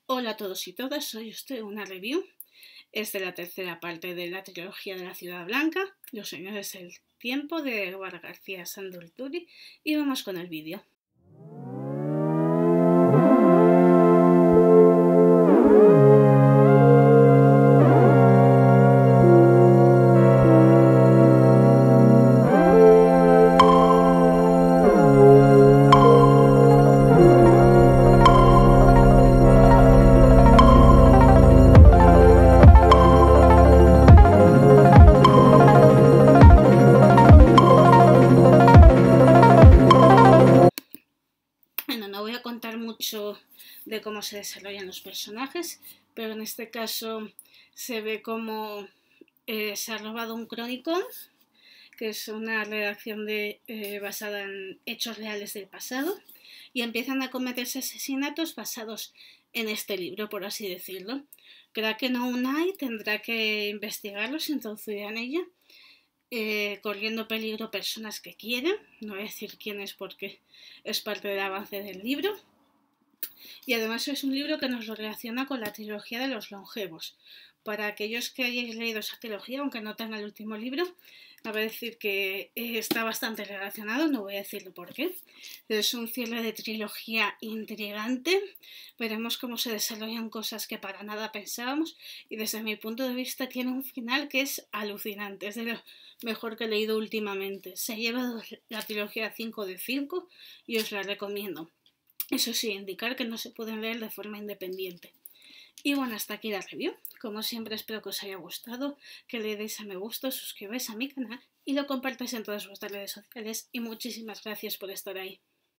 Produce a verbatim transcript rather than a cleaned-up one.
Hola a todos y todas, hoy os traigo una review. Es de la tercera parte de la trilogía de la Ciudad Blanca, Los Señores del Tiempo de Edward García Sandolturi, y vamos con el vídeo. Bueno, no voy a contar mucho de cómo se desarrollan los personajes, pero en este caso se ve cómo eh, se ha robado un crónico, que es una redacción de, eh, basada en hechos reales del pasado, y empiezan a cometerse asesinatos basados en este libro, por así decirlo. Kraken o Unai tendrá que investigarlos, introducirá en ella, eh, corriendo peligro personas que quieren, no voy a decir quiénes porque es parte del avance del libro. Y además es un libro que nos lo relaciona con la trilogía de los longevos. Para aquellos que hayáis leído esa trilogía, aunque no tenga el último libro, va a decir que está bastante relacionado, no voy a decirlo por qué. Es un cierre de trilogía intrigante, veremos cómo se desarrollan cosas que para nada pensábamos y desde mi punto de vista tiene un final que es alucinante, es de lo mejor que he leído últimamente. Se ha llevado la trilogía cinco de cinco y os la recomiendo. Eso sí, indicar que no se pueden leer de forma independiente. Y bueno, hasta aquí la review. Como siempre espero que os haya gustado, que le deis a me gusta, suscribáis a mi canal y lo compartáis en todas vuestras redes sociales y muchísimas gracias por estar ahí.